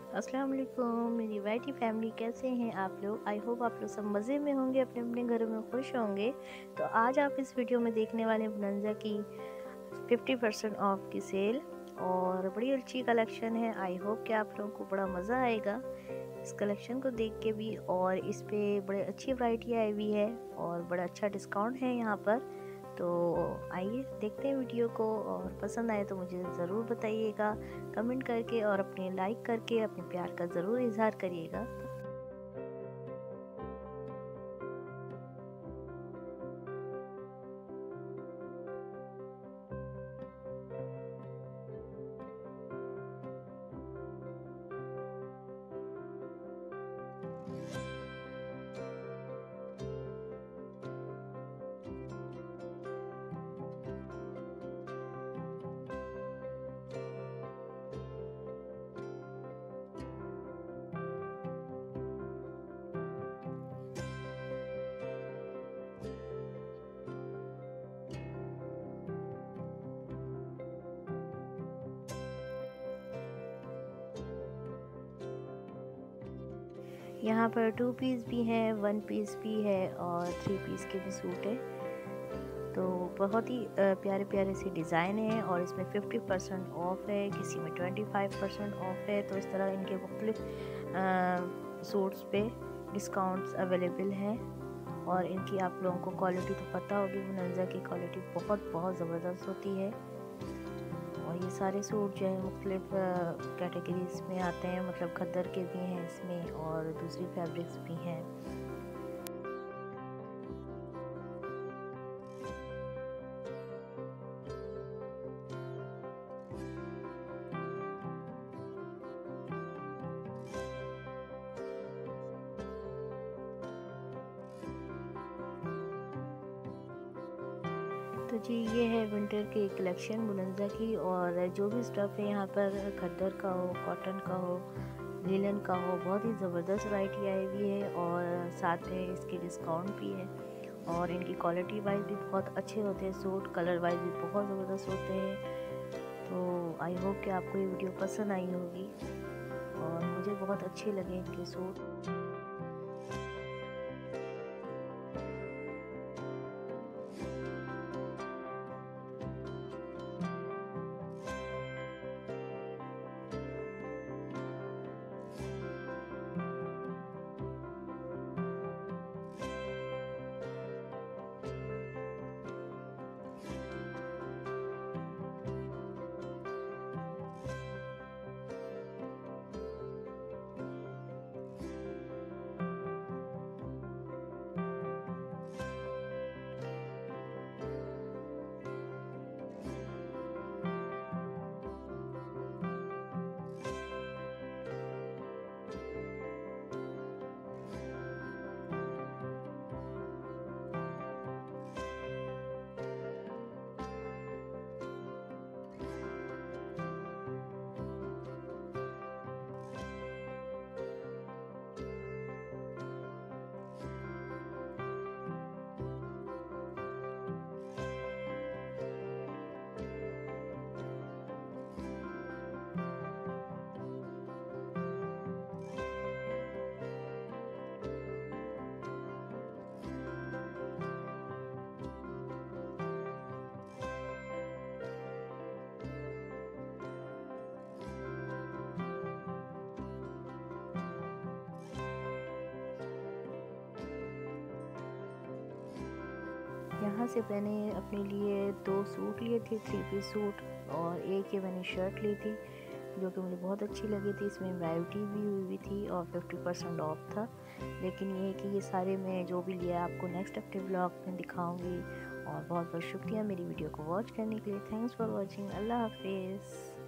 अस्सलाम वालेकुम मेरी वाइटी फैमिली, कैसे हैं आप लोग। आई होप आप लोग सब मज़े में होंगे, अपने अपने घरों में खुश होंगे। तो आज आप इस वीडियो में देखने वाले हैं बोनांजा की 50% ऑफ की सेल और बड़ी अच्छी कलेक्शन है। आई होप कि आप लोगों को बड़ा मज़ा आएगा इस कलेक्शन को देख के भी। और इस पे बड़े अच्छी वैरायटी आई हुई है और बड़ा अच्छा डिस्काउंट है यहाँ पर। तो आइए देखते हैं वीडियो को, और पसंद आए तो मुझे ज़रूर बताइएगा कमेंट करके, और अपने लाइक करके अपने प्यार का ज़रूर इजहार करिएगा। यहाँ पर 2 पीस भी हैं, 1 पीस भी है और 3 पीस के भी सूट है। तो बहुत ही प्यारे प्यारे से डिज़ाइन है और इसमें 50% ऑफ है, किसी में 25% ऑफ है। तो इस तरह इनके मुख्तलिफ सूट्स पे डिस्काउंट्स अवेलेबल हैं। और इनकी आप लोगों को क्वालिटी तो पता होगी, बोनांजा की क्वालिटी बहुत ज़बरदस्त होती है। और ये सारे सूट जो है मुख्तलिफ कैटेगरीज में आते हैं, मतलब खद्दर के भी हैं इसमें और दूसरी फैब्रिक्स भी हैं। तो जी ये है विंटर की कलेक्शन बोनांजा की। और जो भी स्टफ़ है यहाँ पर खद्दर का हो, कॉटन का हो, लीलन का हो, बहुत ही ज़बरदस्त वैरायटी आई हुई है। और साथ में इसके डिस्काउंट भी है और इनकी क्वालिटी वाइज भी बहुत अच्छे होते हैं सूट, कलर वाइज भी बहुत ज़बरदस्त होते हैं। तो आई होप कि आपको ये वीडियो पसंद आई होगी और मुझे बहुत अच्छे लगे इनके सूट। यहाँ से मैंने अपने लिए 2 सूट लिए थे, 3 पीस सूट, और एक ये मैंने शर्ट ली थी जो कि मुझे बहुत अच्छी लगी थी। इसमें वैरायटी भी हुई थी और 50% ऑफ था। लेकिन ये कि ये सारे मैं जो भी लिया आपको नेक्स्ट अपने ब्लॉग में दिखाऊंगी। और बहुत बहुत शुक्रिया मेरी वीडियो को वॉच करने के लिए। Thanks for watching. अल्लाह हाफिज़।